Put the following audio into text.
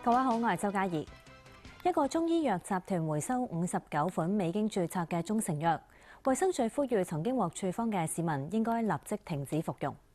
各位好，我係周嘉怡。一個中醫藥集團回收59款未經註冊嘅中成藥，衛生署呼籲曾經獲處方嘅市民應該立即停止服用。